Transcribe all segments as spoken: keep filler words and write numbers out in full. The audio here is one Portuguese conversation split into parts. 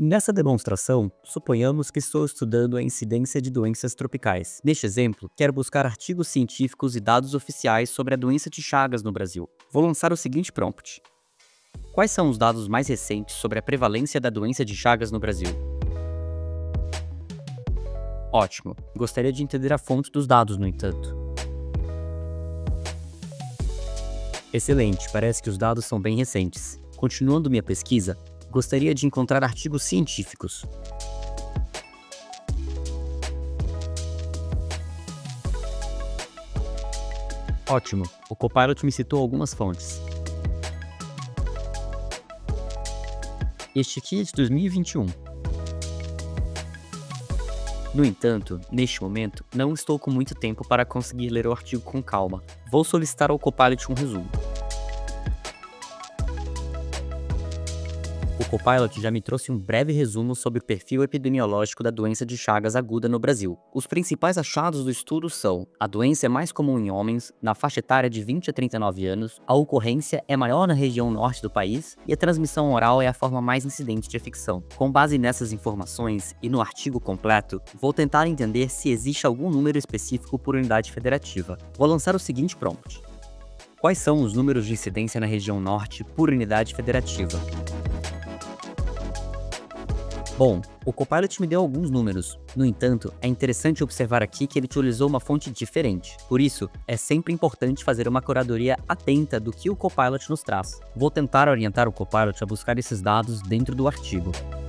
Nessa demonstração, suponhamos que estou estudando a incidência de doenças tropicais. Neste exemplo, quero buscar artigos científicos e dados oficiais sobre a doença de Chagas no Brasil. Vou lançar o seguinte prompt: quais são os dados mais recentes sobre a prevalência da doença de Chagas no Brasil? Ótimo. Gostaria de entender a fonte dos dados, no entanto. Excelente, parece que os dados são bem recentes. Continuando minha pesquisa, gostaria de encontrar artigos científicos. Ótimo, o Copilot me citou algumas fontes. Este aqui é de dois mil e vinte e um. No entanto, neste momento, não estou com muito tempo para conseguir ler o artigo com calma. Vou solicitar ao Copilot um resumo. O Copilot já me trouxe um breve resumo sobre o perfil epidemiológico da doença de Chagas aguda no Brasil. Os principais achados do estudo são: a doença é mais comum em homens, na faixa etária de vinte a trinta e nove anos, a ocorrência é maior na região norte do país e a transmissão oral é a forma mais incidente de infecção. Com base nessas informações e no artigo completo, vou tentar entender se existe algum número específico por unidade federativa. Vou lançar o seguinte prompt: quais são os números de incidência na região norte por unidade federativa? Bom, o Copilot me deu alguns números. No entanto, é interessante observar aqui que ele utilizou uma fonte diferente. Por isso, é sempre importante fazer uma curadoria atenta do que o Copilot nos traz. Vou tentar orientar o Copilot a buscar esses dados dentro do artigo.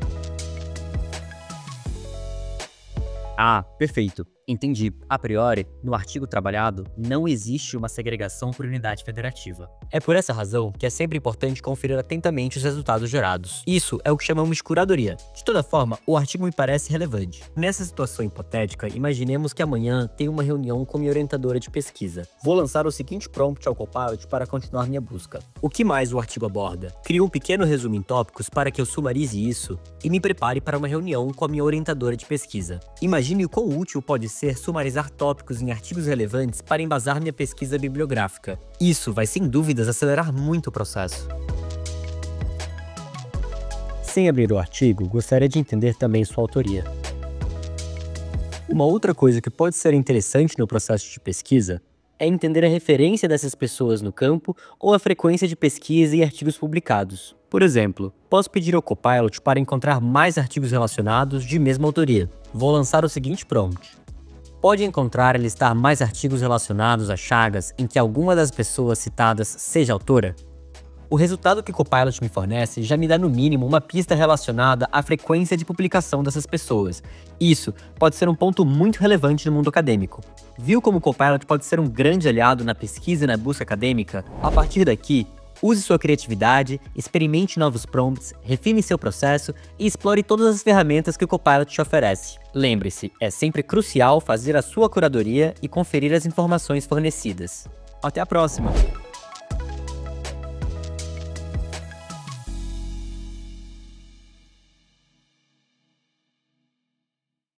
Ah, perfeito. Entendi. A priori, no artigo trabalhado, não existe uma segregação por unidade federativa. É por essa razão que é sempre importante conferir atentamente os resultados gerados. Isso é o que chamamos de curadoria. De toda forma, o artigo me parece relevante. Nessa situação hipotética, imaginemos que amanhã tenho uma reunião com minha orientadora de pesquisa. Vou lançar o seguinte prompt ao Copilot para continuar minha busca. O que mais o artigo aborda? Crio um pequeno resumo em tópicos para que eu sumarize isso e me prepare para uma reunião com a minha orientadora de pesquisa. Imagine o quão útil pode ser ser sumarizar tópicos em artigos relevantes para embasar minha pesquisa bibliográfica. Isso vai sem dúvidas acelerar muito o processo. Sem abrir o artigo, gostaria de entender também sua autoria. Uma outra coisa que pode ser interessante no processo de pesquisa é entender a referência dessas pessoas no campo ou a frequência de pesquisa e artigos publicados. Por exemplo, posso pedir ao Copilot para encontrar mais artigos relacionados de mesma autoria. Vou lançar o seguinte prompt: pode encontrar e listar mais artigos relacionados a Chagas em que alguma das pessoas citadas seja autora? O resultado que o Copilot me fornece já me dá no mínimo uma pista relacionada à frequência de publicação dessas pessoas. Isso pode ser um ponto muito relevante no mundo acadêmico. Viu como o Copilot pode ser um grande aliado na pesquisa e na busca acadêmica? A partir daqui, use sua criatividade, experimente novos prompts, refine seu processo e explore todas as ferramentas que o Copilot te oferece. Lembre-se, é sempre crucial fazer a sua curadoria e conferir as informações fornecidas. Até a próxima!